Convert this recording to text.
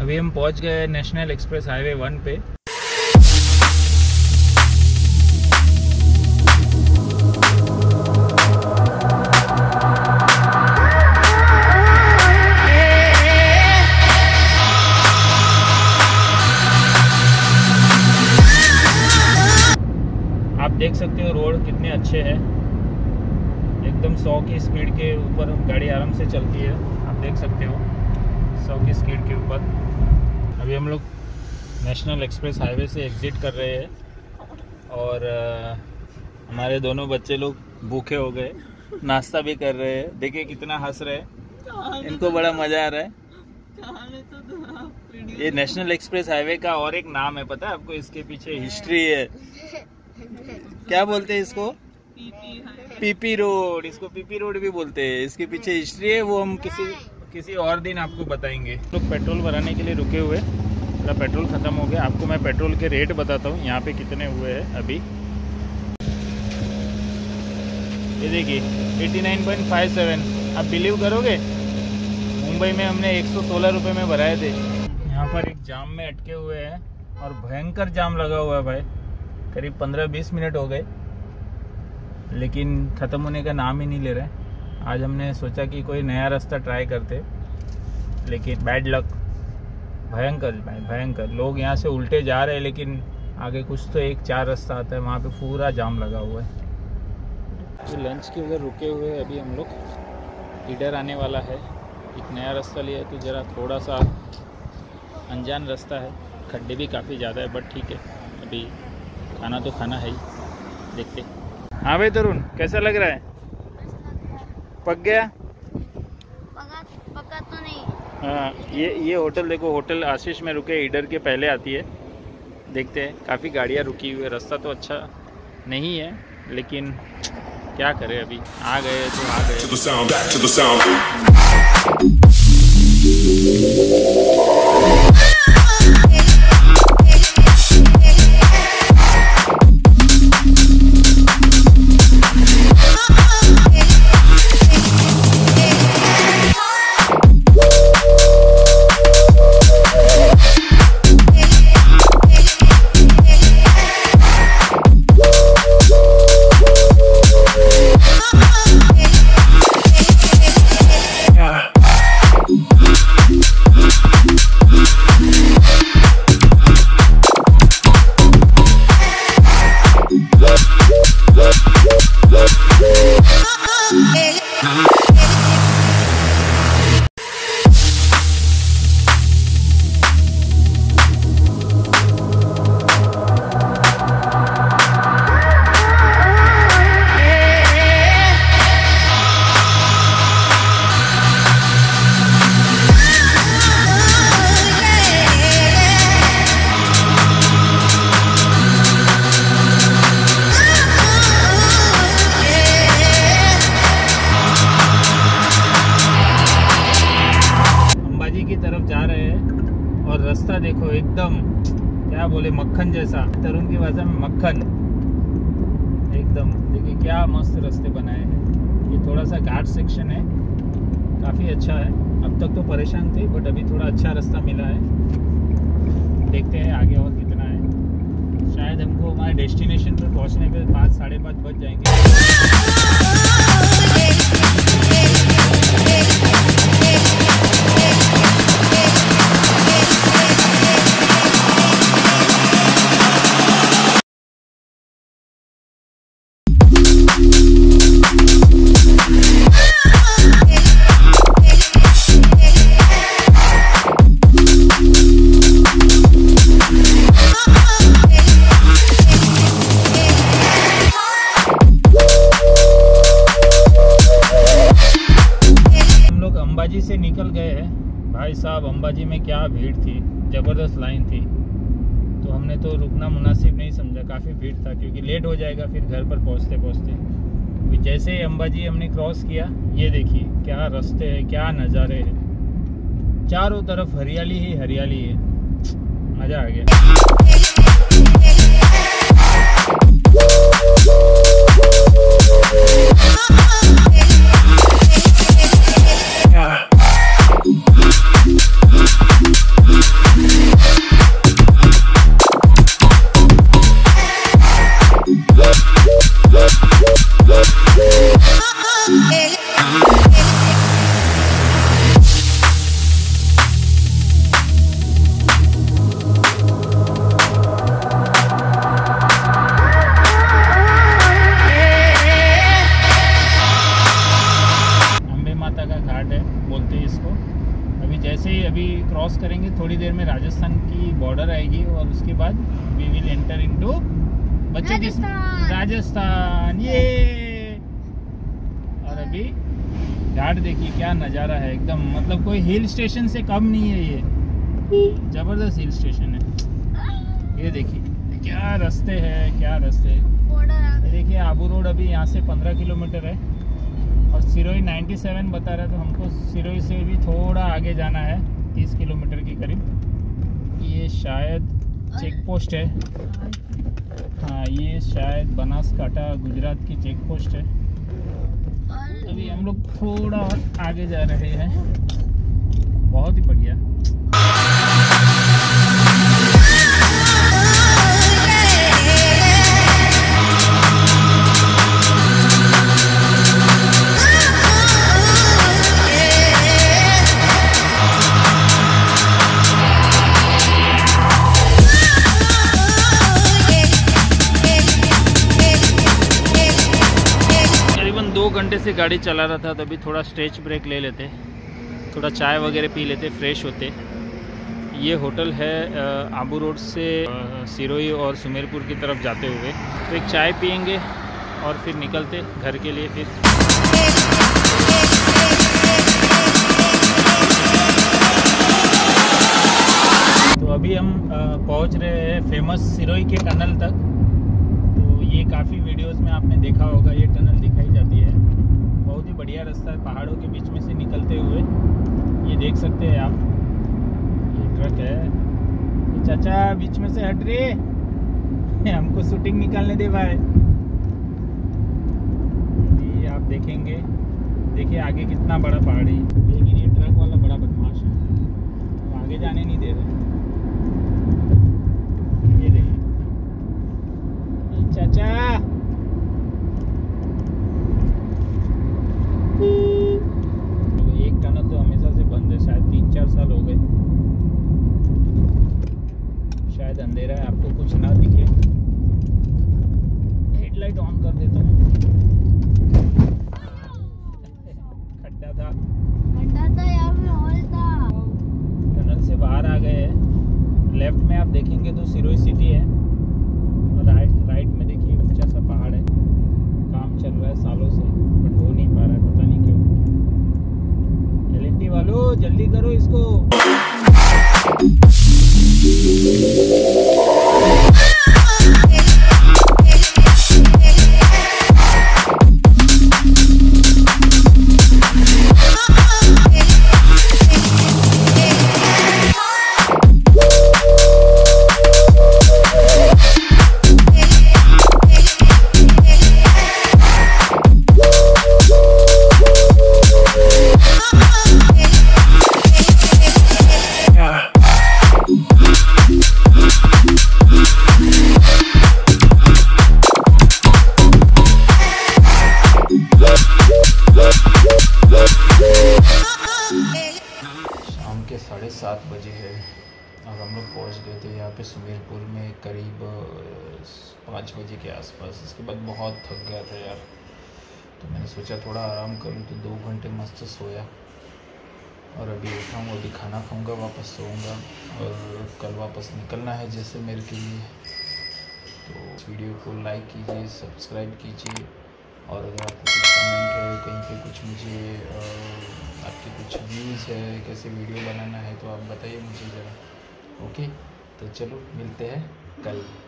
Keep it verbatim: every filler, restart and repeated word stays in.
अभी हम पहुंच गए नेशनल एक्सप्रेस हाईवे वन पे। आप देख सकते हो रोड कितने अच्छे हैं, एकदम सौ की स्पीड के ऊपर गाड़ी आराम से चलती है। आप देख सकते हो सौ की स्पीड के ऊपर। अभी हम लोग नेशनल एक्सप्रेस हाईवे से एग्ज़िट कर रहे हैं और आ, हमारे दोनों बच्चे लोग भूखे हो गए, नाश्ता भी कर रहे हैं। देखिए कितना हंस रहे हैं, इनको बड़ा मज़ा आ रहा है। ये नेशनल एक्सप्रेस हाईवे का और एक नाम है, पता है आपको? इसके पीछे हिस्ट्री है। क्या बोलते हैं इसको? PP road. इसको पीपी रोड भी बोलते हैं। इसके पीछे हिस्ट्री है, वो हम किसी किसी और दिन आपको बताएंगे। लोग पेट्रोल भराने के लिए रुके हुए, मेरा पेट्रोल ख़त्म हो गया। आपको मैं पेट्रोल के रेट बताता हूँ यहाँ पे कितने हुए हैं अभी। ये देखिए नवासी पॉइंट पाँच सात। आप बिलीव करोगे मुंबई में हमने एक सौ सोलह रुपये में भराए थे। यहाँ पर एक जाम में अटके हुए हैं और भयंकर जाम लगा हुआ है भाई। करीब पंद्रह बीस मिनट हो गए लेकिन ख़त्म होने का नाम ही नहीं ले रहे। आज हमने सोचा कि कोई नया रास्ता ट्राई करते, लेकिन बैड लक, भयंकर भाई भयंकर। लोग यहाँ से उल्टे जा रहे हैं लेकिन आगे कुछ तो एक चार रास्ता आता है, वहाँ पे पूरा जाम लगा हुआ है। तो लंच के उधर रुके हुए अभी हम लोग इधर आने वाला है। एक नया रास्ता लिया तो ज़रा थोड़ा सा अनजान रास्ता है, खड्डे भी काफ़ी ज़्यादा है, बट ठीक है, अभी खाना तो खाना है ही, देखते। हाँ भाई तरुण, कैसा लग रहा है? पक गया? पका पका तो नहीं। हाँ, ये ये होटल देखो, होटल आशीष में रुके, इधर के पहले आती है। देखते हैं, काफ़ी गाड़ियाँ रुकी हुई है। रास्ता तो अच्छा नहीं है लेकिन क्या करें, अभी आ गए तो आ गए। और रास्ता देखो एकदम क्या बोले, मक्खन जैसा। तरुण की भाषा में मक्खन एकदम। देखिए क्या मस्त रास्ते बनाए हैं। ये थोड़ा सा घाट सेक्शन है, काफ़ी अच्छा है। अब तक तो परेशान थे बट अभी थोड़ा अच्छा रास्ता मिला है। देखते हैं आगे और कितना है। शायद हमको हमारे डेस्टिनेशन पर पहुंचने पे पाँच साढ़े पाँच बज जाएंगे। अंबाजी से निकल गए हैं भाई साहब। अंबाजी में क्या भीड़ थी, ज़बरदस्त लाइन थी, तो हमने तो रुकना मुनासिब नहीं समझा। काफ़ी भीड़ था क्योंकि लेट हो जाएगा फिर घर पर पहुंचते पहुंचते। जैसे ही अंबाजी हमने क्रॉस किया, ये देखिए क्या रास्ते हैं, क्या नज़ारे हैं, चारों तरफ हरियाली ही हरियाली है। मज़ा आ गया। Yeah. माता का घाट है बोलते हैं इसको। अभी जैसे ही अभी क्रॉस करेंगे थोड़ी देर में राजस्थान की बॉर्डर आएगी और उसके बाद वी विल एंटर इनटू बच्चों की राजस्थान। ये और अभी घाट देखिए क्या नज़ारा है एकदम, मतलब कोई हिल स्टेशन से कम नहीं है, ये जबरदस्त हिल स्टेशन है। ये देखिए क्या रास्ते हैं, क्या रास्ते हैं। ये देखिए आबू रोड अभी यहाँ से पंद्रह किलोमीटर है और सिरोही सत्तानवे बता रहा है, तो हमको सिरोही से भी थोड़ा आगे जाना है तीस किलोमीटर के करीब। ये शायद चेक पोस्ट है, हाँ ये शायद बनासकांठा गुजरात की चेक पोस्ट है। अभी हम लोग थोड़ा और आगे जा रहे हैं, बहुत ही बढ़िया। दो घंटे से गाड़ी चला रहा था, तो अभी थोड़ा स्ट्रेच ब्रेक ले लेते, थोड़ा चाय वगैरह पी लेते, फ्रेश होते। ये होटल है आबू रोड से सिरोही और सुमेरपुर की तरफ जाते हुए, तो एक चाय पियेंगे और फिर निकलते घर के लिए। फिर तो अभी हम पहुंच रहे हैं फेमस सिरोही के टनल तक। तो ये काफ़ी वीडियोस में आपने देखा होगा, ये टनल दिखाई जाती है, बहुत ही बढ़िया रास्ता है पहाड़ों के बीच में से निकलते हुए। ये देख सकते हैं आप, ये ट्रक है। ये चाचा बीच में से हट रहे, हमको शूटिंग निकालने दे भाई। ये आप देखेंगे, देखिए आगे कितना बड़ा पहाड़ी, लेकिन ये ट्रक वाला बड़ा बदमाश है, तो आगे जाने नहीं दे रहे। ये देखिए चाचा, एक टनल तो हमेशा से बंद है, शायद तीन चार साल हो गए। शायद अंधेरा है, आपको कुछ ना दिखे। हेडलाइट ऑन कर देता हूँ। खड्डा था, खड्डा था, यहाँ पे हॉल था। टनल से बाहर आ गए हैं। लेफ्ट में आप देखेंगे तो सिरोही सिटी है, और राइट राइट में देखिए ऊंचा सा पहाड़ है। काम चल रहा है सालों से, बट हो नहीं पा रहा है, पता नहीं क्यों। एल एन टी वालों जल्दी करो इसको। साढ़े सात बजे है और हम लोग पहुँच गए थे यहाँ पे सुमेरपुर में करीब पाँच बजे के आसपास। इसके बाद बहुत थक गया था यार, तो मैंने सोचा थोड़ा आराम करूँ, तो दो घंटे मस्त सोया और अभी उठाऊँ, अभी खाना खाऊँगा, वापस सोऊंगा और कल वापस निकलना है जैसलमेर के लिए। तो वीडियो को लाइक कीजिए, सब्सक्राइब कीजिए, और अगर आपको कुछ कमेंट है, कहीं पे कुछ मुझे आपके कुछ व्यूज़ है, कैसे वीडियो बनाना है, तो आप बताइए मुझे ज़रा। ओके, तो चलो मिलते हैं कल।